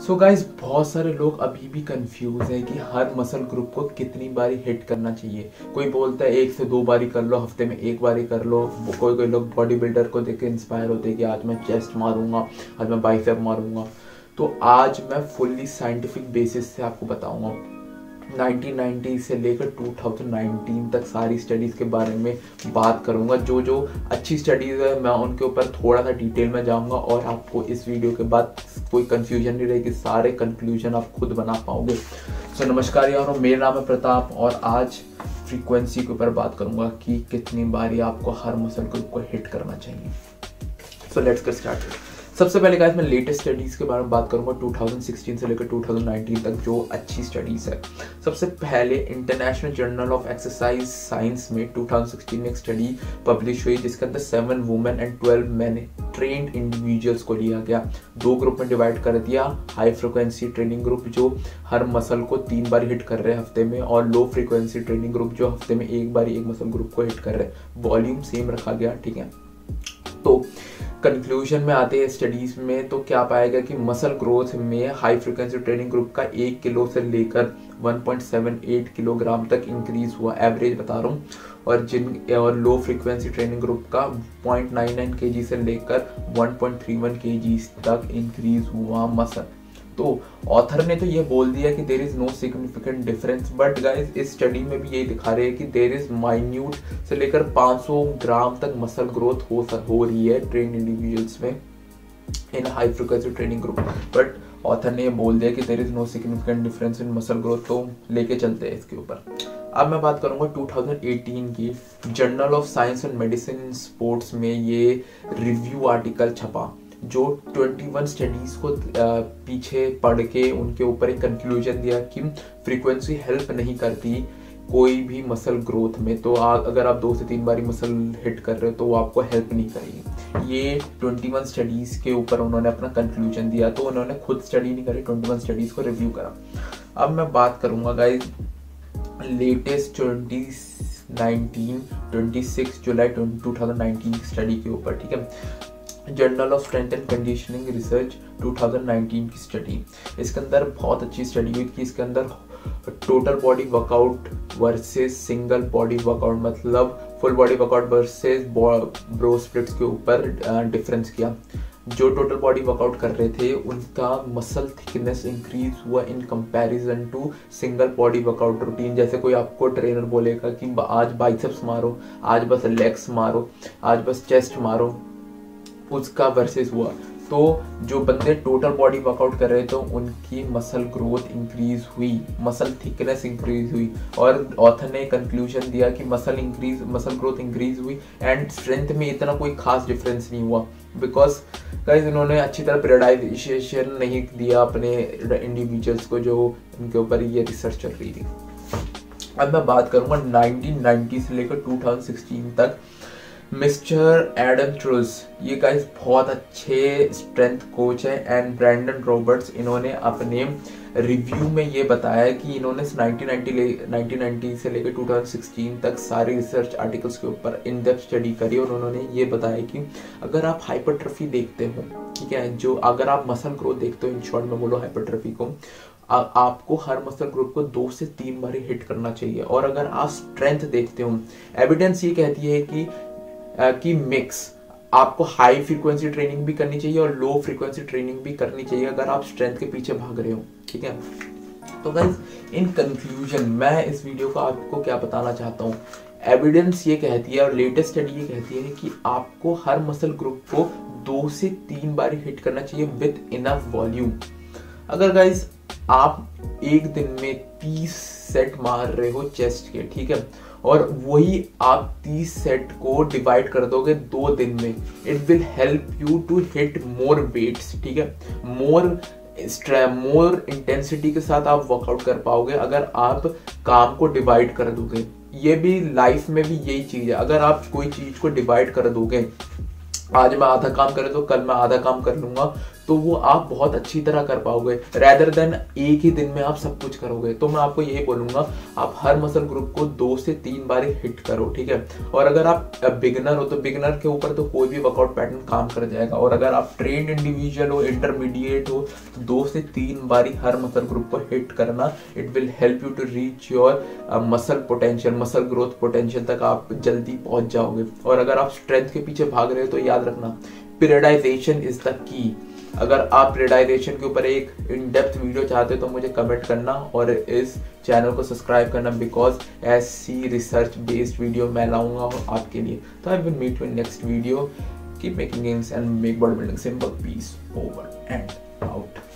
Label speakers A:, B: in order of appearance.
A: So guys बहुत सारे लोग अभी भी कंफ्यूज है कि हर मसल ग्रुप को कितनी बारी हिट करना चाहिए। कोई बोलता है 1 से 2 बारी कर लो, हफ्ते में 1 बारी कर लो। कोई लोग बॉडी बिल्डर को देख के इंस्पायर होते हैं कि आज मैं चेस्ट मारूंगा, आज मैं बाइसेप मारूंगा। तो आज मैं फुल्ली साइंटिफिक बेसिस से आपको बताऊंगा 1990 से लेकर 2019 तक सारी स्टडीज़ के बारे में बात करूंगा। जो अच्छी स्टडीज़ है मैं उनके ऊपर थोड़ा सा डिटेल में जाऊंगा और आपको इस वीडियो के बाद कोई कंफ्यूजन नहीं रहेगी, सारे कंक्लूजन आप खुद बना पाओगे। सो नमस्कार यारों, मेरा नाम है प्रताप और आज फ्रीक्वेंसी के ऊपर बात करूंगा कि कितनी बारी आपको हर मसल ग्रुप को हिट करना चाहिए। So let's get started. सबसे पहले गाइस मैं लेटेस्ट स्टडीज़ के बारे में बात करूंगा 2016 से लेकर 2019 तक जो अच्छी स्टडीज़ है। सबसे पहले international journal of exercise science में 2016 में एक स्टडी पब्लिश हुई जिसके अंदर 7 women and 12 man trained individuals को लिया गया। 2 ग्रुप में डिवाइड कर दिया। हाई फ्रिक्वेंसी ट्रेनिंग ग्रुप जो हर मसल को 3 बार हिट कर रहे हैं हफ्ते में, और लो फ्रिक्वेंसी ट्रेनिंग ग्रुप जो हफ्ते में 1 बार एक मसल ग्रुप को हिट कर रहे हैं। वॉल्यूम सेम रखा गया, ठीक है। तो कंक्लूजन में आते हैं स्टडीज में, तो क्या पाया गया कि मसल ग्रोथ में हाई फ्रिक्वेंसी ट्रेनिंग ग्रुप का 1 किलो से लेकर 1.78 किलोग्राम तक इंक्रीज हुआ, एवरेज बता रहा हूँ। और लो फ्रिक्वेंसी ट्रेनिंग ग्रुप का 0.99 केजी से लेकर 1.31 केजी तक इंक्रीज हुआ मसल। तो ऑथर ने तो ये बोल दिया कि there is no significant difference, but guys इस स्टडी में भी यही दिखा रहे हैं कि देयर इज माइन्यूट से लेकर 500 ग्राम तक मसल ग्रोथ हो रही है ट्रेन इंडिविजुअल्स में in high frequency training group. But author ने ये बोल दिया कि there is no significant difference in muscle growth, तो लेके चलते हैं इसके ऊपर। अब मैं बात करूंगा 2018 की journal of science and medicine sports में ये रिव्यू आर्टिकल छपा जो 21 स्टडीज़ को पीछे पढ़ के उनके ऊपर एक कंक्लूजन दिया कि फ्रीक्वेंसी हेल्प नहीं करती कोई भी मसल ग्रोथ में। तो अगर आप 2 से 3 बारी मसल हिट कर रहे हो तो वो आपको हेल्प नहीं करेगी। ये 21 स्टडीज़ के ऊपर उन्होंने अपना कंक्लूजन दिया, तो उन्होंने खुद स्टडी नहीं करी, 21 स्टडीज़ को रिव्यू करा। अब मैं बात करूँगा गाइज लेटेस्ट 26 जुलाई 2019 की स्टडी के ऊपर, ठीक है। Journal of strength and conditioning research 2019 की स्टडी। इसके अंदर बहुत अच्छी स्टडी हुई कि इसके अंदर total body workout versus single body workout, मतलब full body workout versus bro splits के ऊपर डिफरेंस किया। जो टोटल बॉडी वर्कआउट कर रहे थे उनका मसल थिकनेस इंक्रीज हुआ in comparison to single body workout routine. जैसे कोई आपको ट्रेनर बोलेगा कि आज बाइसेप्स मारो, आज बस लेग्स मारो, आज बस चेस्ट मारो, उसका वर्सेस हुआ। तो जो बंदे टोटल बॉडी वर्कआउट कर रहे थे उनकी मसल ग्रोथ इंक्रीज हुई, मसल थिकनेस इंक्रीज हुई, और ऑथर ने कंक्लूजन दिया कि मसल ग्रोथ इंक्रीज हुई एंड स्ट्रेंथ में इतना कोई खास डिफरेंस नहीं हुआ। बिकॉज गाइस इन्होंने अच्छी तरह पीरियडाइजेशन नहीं दिया अपने इंडिविजुअल्स को जो उनके ऊपर ये रिसर्च चल रही थी। अब मैं बात करूंगा 1990 से लेकर 2016 तक मिस्टर एडम ट्रूस, ये गाइस बहुत अच्छे स्ट्रेंथ कोच है, एंड ब्रैंडन रॉबर्ट्स, इन्होंने अपने रिव्यू में ये बताया कि इन्होंने 1990 से लेकर 2016 तक सारे रिसर्च आर्टिकल्स के ऊपर इन डेप्थ स्टडी करी, और उन्होंने ये बताया कि अगर आप हाइपरट्रफी देखते हो, ठीक है, जो अगर आप मसल ग्रोथ देखते हो, इन शॉर्ट में बोलो हाइपरट्रफी को, आपको हर मसल ग्रुप को 2 से 3 बार हिट करना चाहिए। और अगर आप स्ट्रेंथ देखते हो, एविडेंस ये कहती है कि मिक्स आपको हाई फ्रीक्वेंसी ट्रेनिंग भी करनी चाहिए और लो फ्रीक्वेंसी ट्रेनिंग भी करनी चाहिए अगर आप स्ट्रेंथ के पीछे भाग रहे हो, ठीक है। तो गाइस इन कंक्लूजन मैं इस वीडियो को आपको क्या बताना चाहता हूँ, एविडेंस ये कहती है और लेटेस्ट स्टडी ये कहती है कि आपको हर मसल ग्रुप को 2 से 3 बार हिट करना चाहिए विद इनफ वॉल्यूम। अगर गाइस आप एक दिन में 30 सेट मार रहे हो चेस्ट के, ठीक है, और वही आप 30 सेट को डिवाइड कर दोगे 2 दिन में, it will help you to hit more weights, ठीक है, मोर इंटेंसिटी के साथ आप वर्कआउट कर पाओगे अगर आप काम को डिवाइड कर दोगे। ये भी लाइफ में भी यही चीज है, अगर आप कोई चीज को डिवाइड कर दोगे, आज मैं आधा काम करे तो कल मैं आधा काम कर लूंगा, तो वो आप बहुत अच्छी तरह कर पाओगे, रैदर देन एक ही दिन में आप सब कुछ करोगे। तो मैं आपको यही बोलूंगा, आप हर मसल ग्रुप को 2 से 3 बार हिट करो, ठीक है। और अगर आप बिगनर हो तो बिगनर के ऊपर तो कोई भी वर्कआउट पैटर्न काम कर जाएगा, और अगर आप ट्रेंड इंडिविजुअल हो, इंटरमीडिएट हो, 2 से 3 बारी हर मसल ग्रुप को हिट करना, it will help you to reach your muscle potential, muscle growth potential तक आप जल्दी पहुंच जाओगे। और अगर आप स्ट्रेंथ के पीछे भाग रहे हो तो याद रखना, पीरियडाइजेशन इज द की। अगर आप पीरियडाइजेशन के ऊपर एक इन डेप्थ वीडियो चाहते हो तो मुझे कमेंट करना और इस चैनल को सब्सक्राइब करना, बिकॉज ऐसी रिसर्च बेस्ड वीडियो मैं लाऊंगा आपके लिए। तो I will meet you in next video. Keep making gains and make body building simple. Peace over and out.